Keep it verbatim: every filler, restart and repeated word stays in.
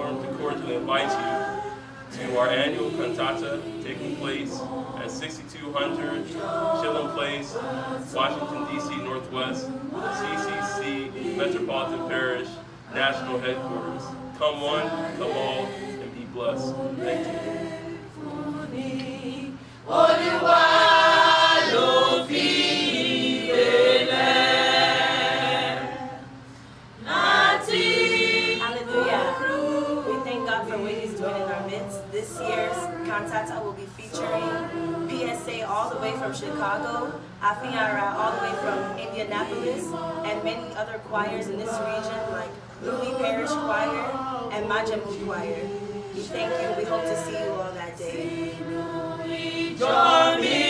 platform to cordially invite you to our annual cantata taking place at sixty-two hundred Chilham Place, Washington, D C Northwest, C C C Metropolitan Parish, National Headquarters. Come one, come all, and be blessed. Thank you. This year's cantata will be featuring P S A all the way from Chicago, Afiara all the way from Indianapolis, and many other choirs in this region like Louis Parish Choir and Majamu Choir. We thank you. We hope to see you all that day.